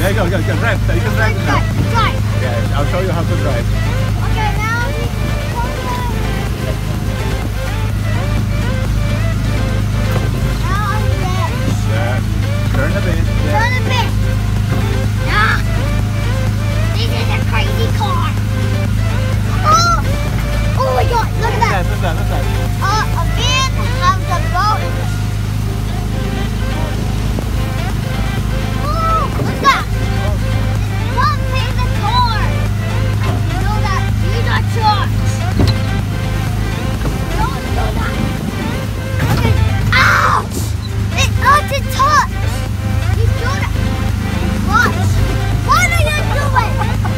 Yeah, go. Drive. You can drive it now. Drive. Yeah, I'll show you how to drive. Okay, now we now on this. Yeah. Turn a bit. Yeah. Turn a bit. Yeah. This is a crazy car. Oh! Oh my god, look at that. What's that? A van has a boat. Oh, what's that? Pumping the car. You know that these are trucks. Don't do that. Okay. Ouch! It hurts to touch. You do that. Watch. What are you doing?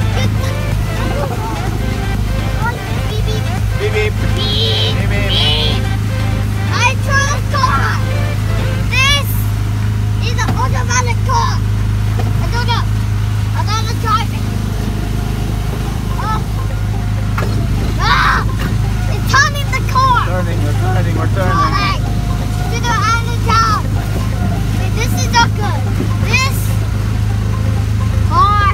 Beep beep. Beep beep. Beep Beep, beep. beep. I drove a car. This is an automatic car. I don't know. I'm not driving. Oh. Ah! It's turning the car. We're turning. Turning. To the island down. Wait, this is not good. This car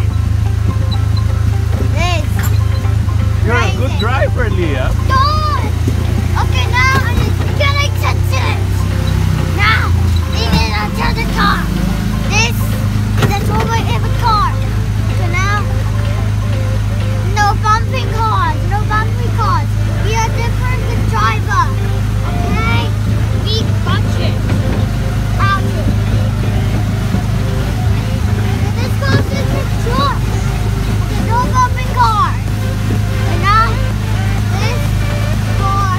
is You're a good driver, Leah. done. Okay, now I'm just getting to it. Now, leaving it until the car. This is a turbo in a car. So now, no bumping cars. No bumping cars. We are different with driver. Okay? We punch it. Out it. This goes into truck. Okay, no bumping cars. And now, this car.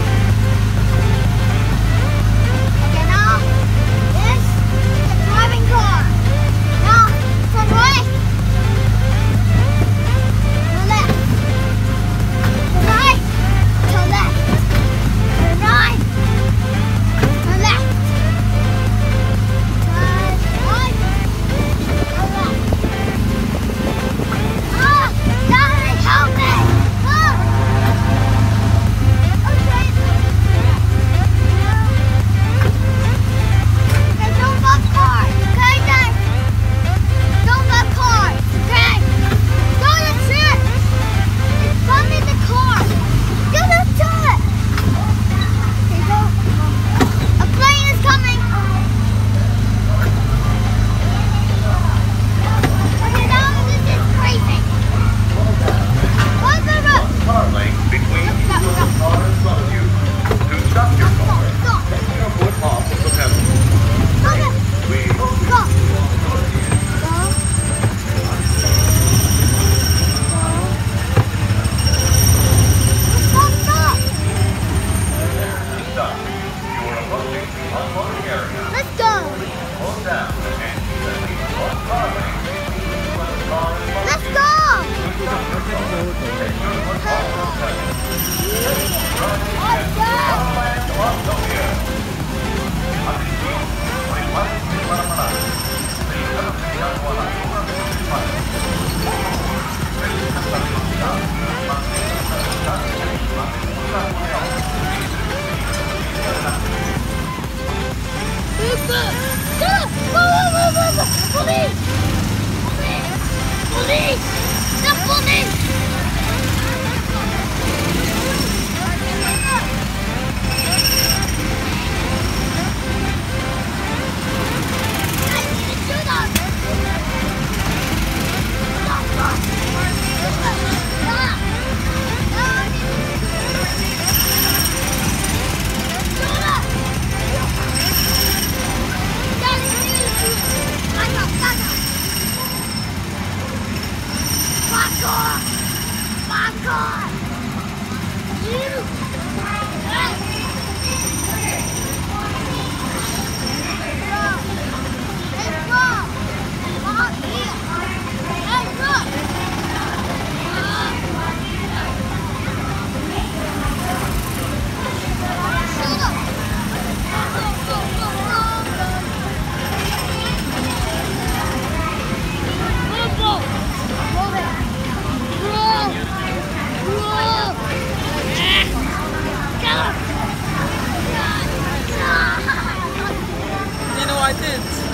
Okay, now, this is a driving car. Now, from right to left. To right to left. To right to left. To right to left. Ah! Daddy, help me! Ah! Okay. Okay, don't bump cars. Okay, Dad? Don't bump cars. Okay? Go to church. It's bumping the car. Go to church. Okay, go. A plane is coming. Okay, now this is crazy. What's the road? Car lane between you and the car in front of you. To stop your car, Stop. take your foot off of the pedal. Okay. Please. Go. Go. Stop, stop. Stop. You are approaching the unloading area. Let's go. Slow down and leave both car lanes between you and the car in front Let's of go. you. Take your foot off the pedal. Let's go. Land Australia. Atención, prepárense para parar. Vehículos llegando a la zona de disparo. Reduzcan la velocidad, mantengan la distancia y mantengan la unión. Stop! Police! Police! The police!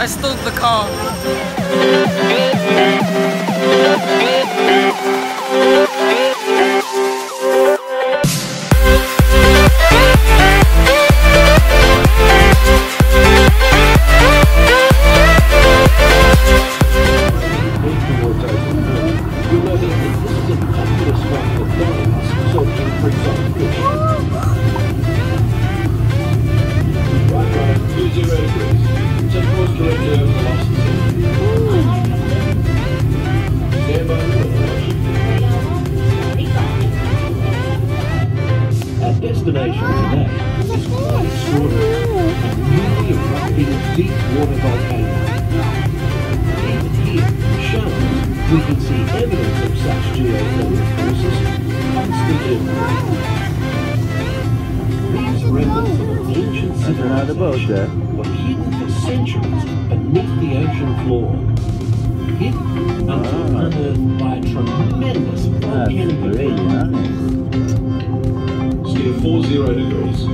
I stole the car. Destination today is quite extraordinary, a newly erupting deep water volcano. Even here, in Shards, we can see evidence of such geothermal forces constantly operating. These remnants of an ancient civilization were hidden for centuries beneath the ocean floor. Hidden until unearthed by a tremendous volcanic event. Steer 40 degrees.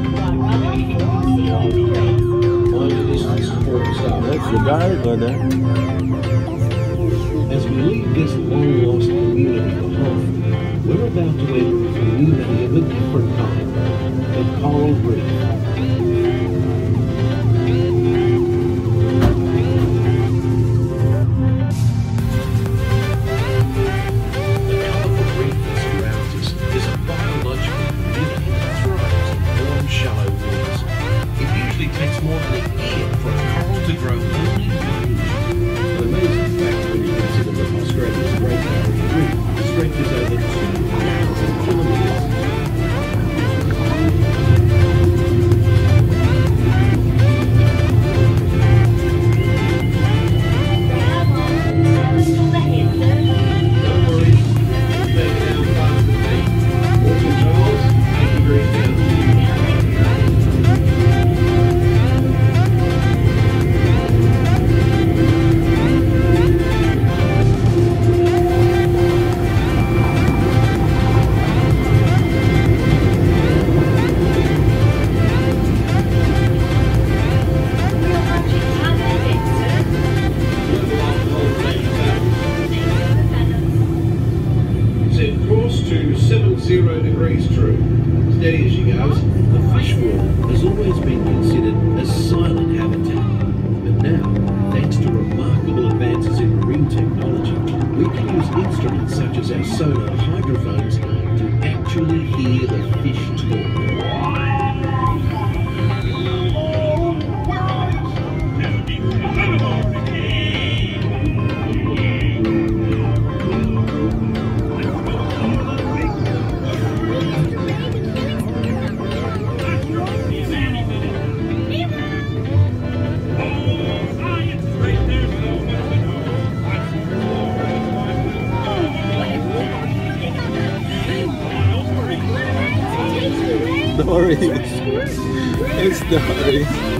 Mind the distance to port and start. That's the guy over there. As we leave this long-lost community behind, we're about to enter a community of a different kind, the coral reef. Takes more than a year for a coral to grow only one inch. An amazing fact when you consider that Australia's Great Barrier Reef stretches over 2,000 kilometres. Don't worry, take it down fast with me. Port St Charles, 8 degrees down. To 70 degrees true. Steady as she goes. The fish world has always been considered a silent habitat. But now, thanks to remarkable advances in marine technology, we can use instruments such as our sonar hydrophones to actually hear the fish talk. Dory. It's Dory.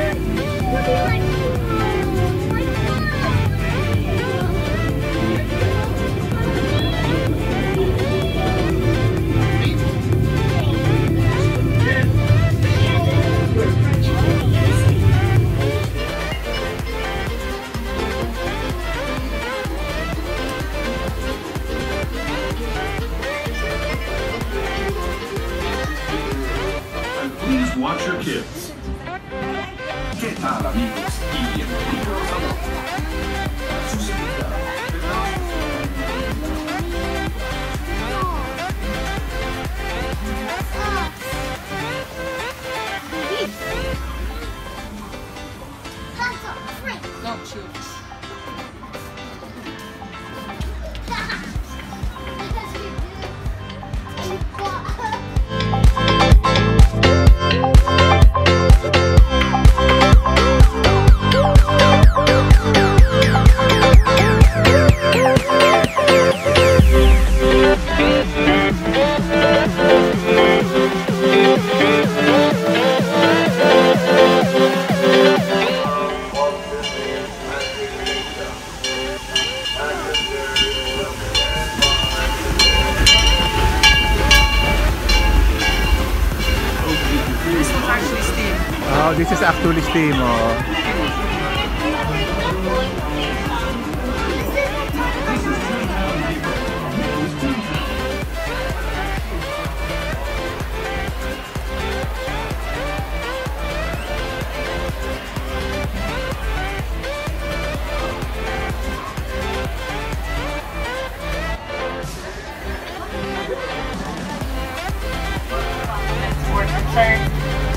Please watch your kids. ¿Qué tal, amigos? Y bienvenidos a bordo. Para su seguridad, Not yours. Oh, this is actually steam. Oh.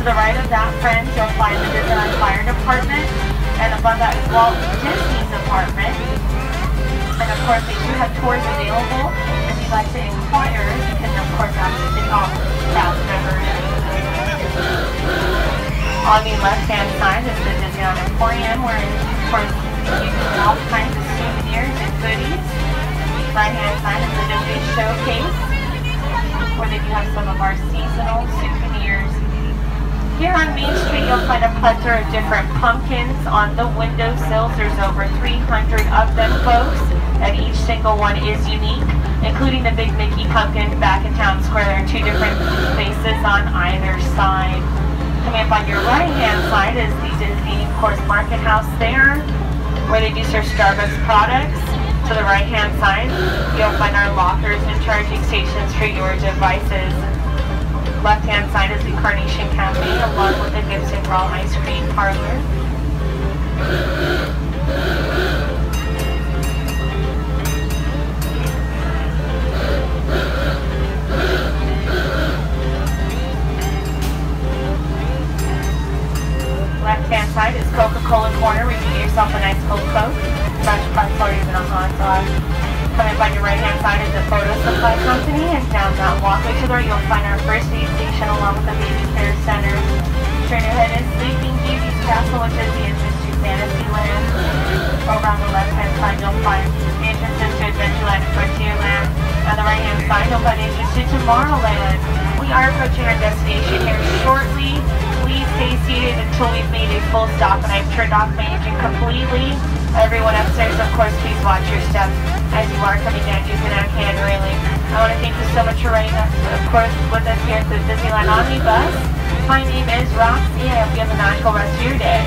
the right of that, friends, you'll find the Disneyland Fire Department, and above that is Walt Disney's apartment. And of course, they do have tours available if you'd like to inquire. You can, of course, ask the City Hall staff members. On the left-hand side is the Disneyland Emporium, where, of course, you can get all kinds of souvenirs and goodies. Right-hand side is the Disney Showcase, where they do have some of our seasonal souvenirs. Here on Main Street, you'll find a plethora of different pumpkins on the windowsills. There's over 300 of them, folks, and each single one is unique, including the big Mickey pumpkin back in Town Square. There are two different faces on either side. Coming up on your right-hand side is the Disney, of course, Market House there, where they do serve Starbucks products. To the right-hand side, you'll find our lockers and charging stations for your devices. Left-hand side is the Carnation Cafe, along with the Gibbs and Raw Ice Cream Parlor. Left-hand side is Coca-Cola Corner, where you can get yourself a nice cold Coke, French press, or even a hot dog. Coming up on your right-hand side is the Photo Supply Company, and down that walkway to there you'll find our first aid station along with the Baby Care Center. Turn your head is Sleeping Beauty's Castle, which is the entrance to Fantasyland. Over on the left-hand side you'll find the entrances to Adventureland and Frontierland. On the right-hand side you'll find the entrance to Tomorrowland. We are approaching our destination here shortly. Please stay seated until we've made a full stop and I've turned off my engine completely. Everyone upstairs, of course, please watch your steps as you are coming down using that hand railing. I want to thank you so much for riding us, of course, with us here at the Disneyland Omnibus. My name is Roxy, and I hope you have a magical rest of your day.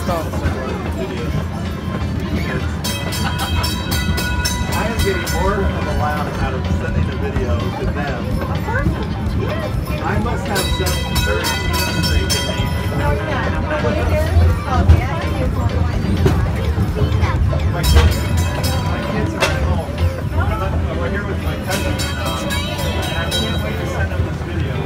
start. I am getting more of a laugh out of sending a video to them. I must have some very keen streak in me. My kids are at home. We're here with my cousins now. And I can't wait to send them this video.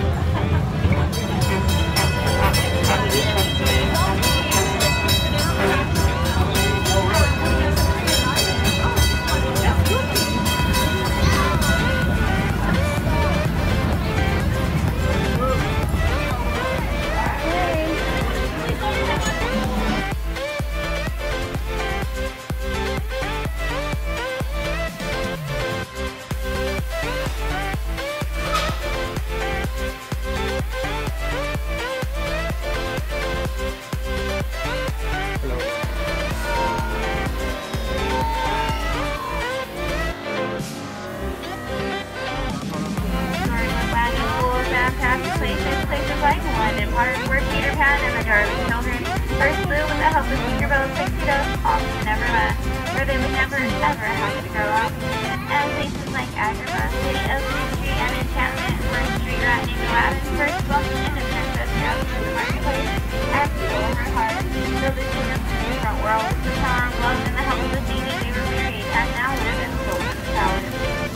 Places like London Park, where Peter Pan and the Darling Children first flew with the help of Tinkerbell's pixie dust off to Neverland, where they would never ever have to grow up. And places like Agrabah, City of Mystery and Enchantment, where street rat named Aladdin first bumped into Princess Jasmine in the marketplace and stole her heart. So the two of the front world, the power of love and the help of the genie, they were married and now live in Golden Palace.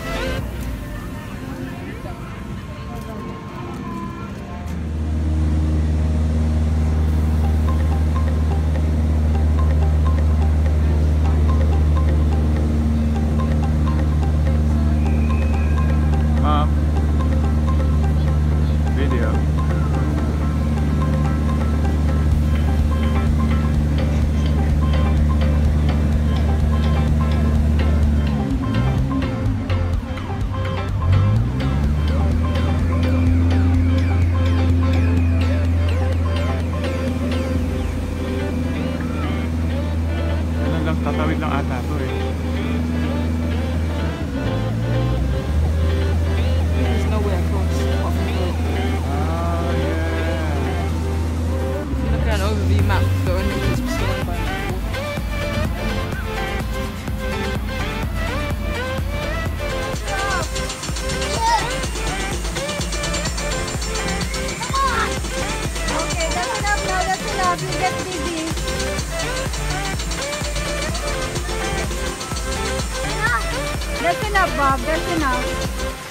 Tatawid lang ata to eh. There's no way across off the road. Oh yeah. If you look at an overview map, the only place was surrounded by water. Come on! Okay, that's enough now, that's enough. You get dizzy. That's enough, Bob. That's enough.